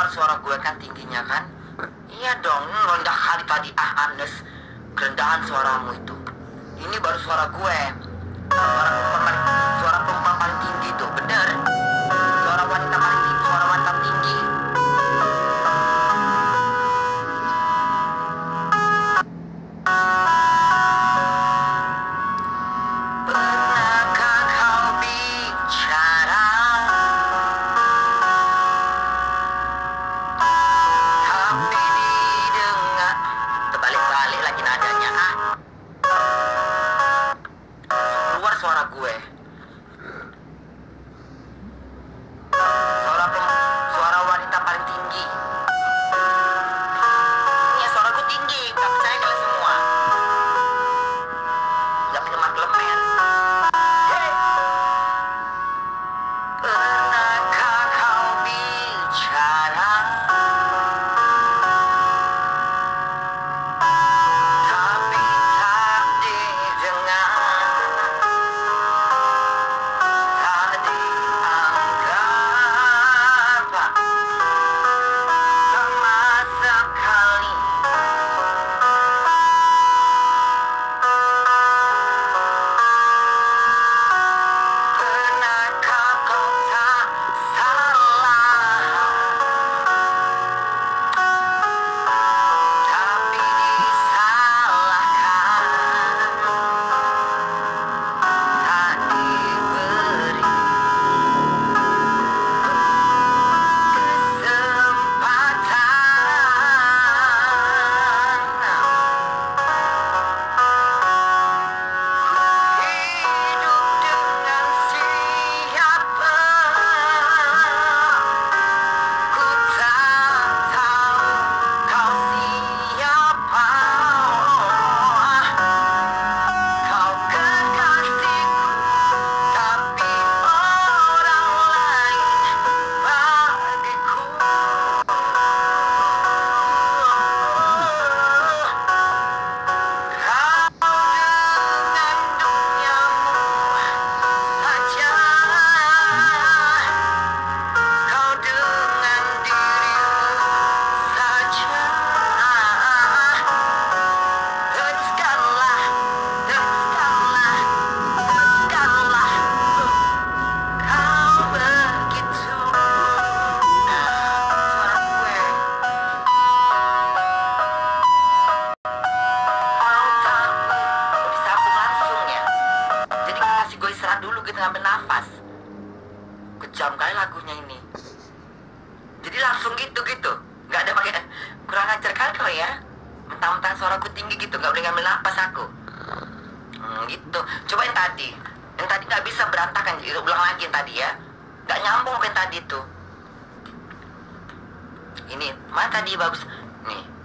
keluar suara gue kan tingginya kan? Iya dong, rendah kali tadi Anes. Kerendahan suaramu itu. Ini baru suara gue. Suara perempuan paling tinggi tuh, bener. Suara wanita paling tinggi, suara wanita tinggi. Pernahkah kau bicara? Tapi didengar. Terbalik-balik lagi nadanya, ah. Keluar suara gue. Suara wanita paling tinggi. Iya, suara gue tinggi. Gak percaya kalian semua. Gak kelemar-kelemer. Hey. Pernahkah kau bicara? Tapi tak didengar. Tak dianggap sama sekali. Pernahkah kau tak salah, tapi disalahkan, tak diberi kesempatan. Hidup dengan siapa? Ku tak tahu kau siapa. Kau kekasihku, tapi orang lain bagiku. Kau dengan duniamu saja. Kau dengan dirimu saja. Teruskanlah, teruskanlah, teruskanlah. Kau begitu. Suara gue. Mau tahu? Disambung langsung ya. Jadi ngasih gue istirahat dulu gitu, ngambil nafas. Kejam kali lagunya ini. Jadi langsung gitu. Nggak ada pakai kurang ajar kali kau ya. Mentang-mentang suaraku tinggi gitu, nggak boleh ngambil nafas aku. Gitu. Coba yang tadi. Yang tadi nggak bisa, berantakan. Jadi ulang lagi yang tadi ya. Nggak nyambung apa yang tadi tuh. Ini, mana tadi bagus. Nih.